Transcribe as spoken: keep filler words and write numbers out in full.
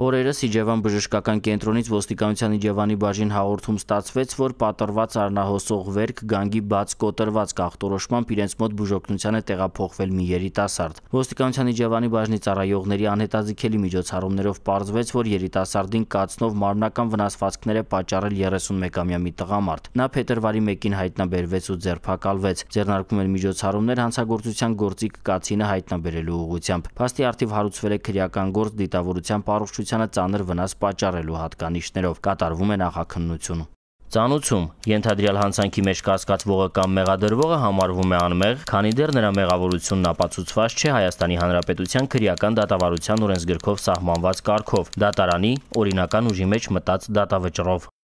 Օրերս Իջևան բժշկական կենտրոնից ոստիկանության Իջևանի բաժին հաղորդում ստացվեց, որ պատռված առնահոսող վերք գանգի բաց կոտրված ախտորոշմամբ իրենց մոտ բուժօգնության է տեղափոխվել մի երիտասարդ։ Ոստիկանության Իջևանի բաժնի ծառայողների անհետաձգելի միջոցառումներով պարզվեց, որ երիտասարդին կացնով մարմնական վնասվածքներ է պատճառել երեսունմեկամյա մի տղամարդ։ Նա փետրվարի մեկին հայտնաբերվեց ու ձերբակալվեց։ Ձեռնարկվում են միջոցառումներ հանցագործության գործիք կացինը հայտնաբերելու ուղղությամբ։ Փաստի առթիվ հարուցվել է քրեական գործ դիտավորության առողջությանը ծանր վնաս պատճառելու հատկանիշներով, կատարվում է նախաքննություն։ Ծանուցում ենթադրյալ հանցանքի մեջ կասկածվողը կամ մեղադրվողը համարվում է անմեղ, քանի դեռ նրա մեղավորությունն ապացուցված չէ Հայաստանի Հանրապետության քրեական դատավարության օրենսգրքով սահմանված կարգով՝ դատարանի օրինական ուժի մեջ մտած դատավճռով։